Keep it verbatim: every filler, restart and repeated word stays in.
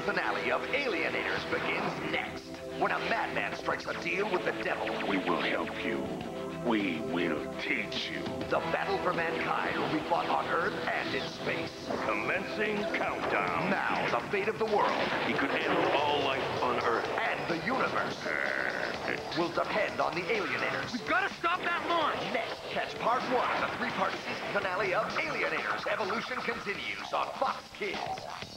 finale of Alienators begins next. When a madman strikes a deal with the devil, We will help you. We will teach you. the battle for mankind will be fought on Earth and in space. Commencing countdown. Now, the fate of the world He could handle all life on Earth. and the universe will depend on the Alienators. We've got to stop that launch! Next, catch part one of the three-part season finale of Alienators. Evolution continues on Fox Kids.